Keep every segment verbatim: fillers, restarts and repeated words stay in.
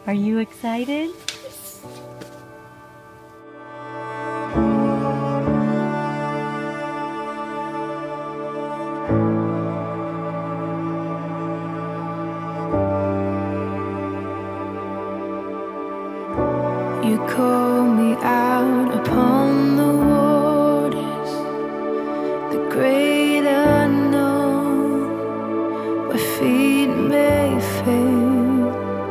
Are you excited? You call me out upon the waters, the great unknown, where feet may fail.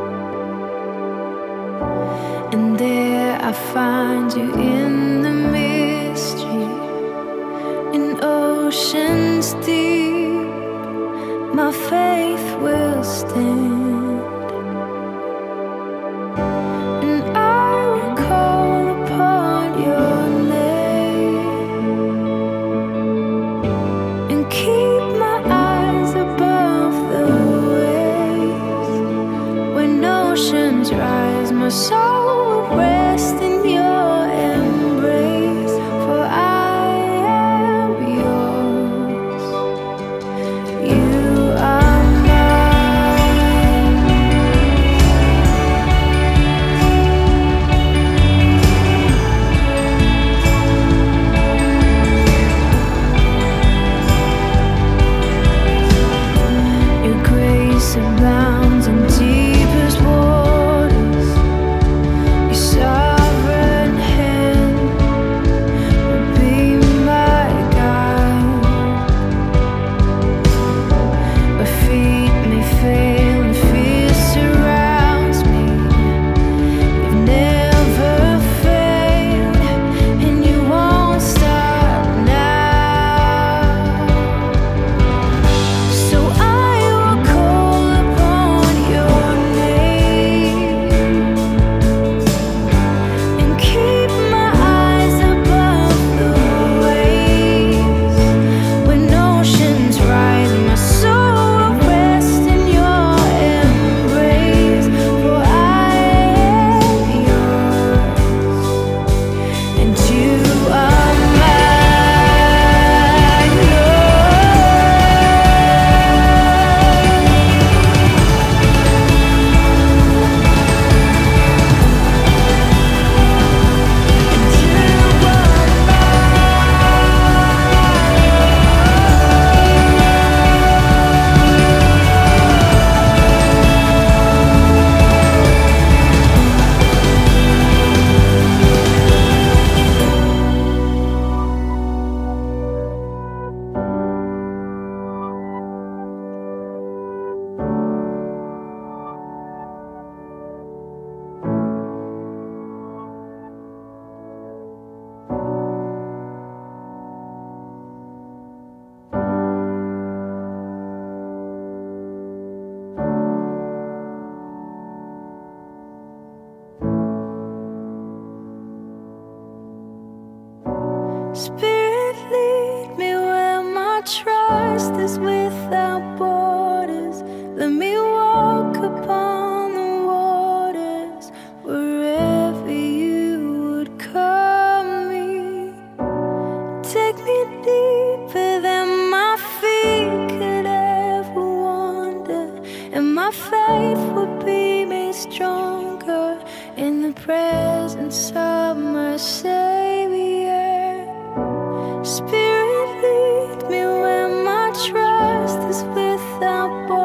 And there I find you in the mystery, in oceans deep, my faith will stand. Rise, my soul will rest in your embrace, for I am yours. You are mine. Your grace abounds in deepest waters. Spirit, lead me where my trust is without borders. Let me walk upon the waters wherever you would call me. Take me deeper than my feet could ever wander, and my faith will be made stronger in the presence of my Savior. Spirit, lead me where my trust is without borders.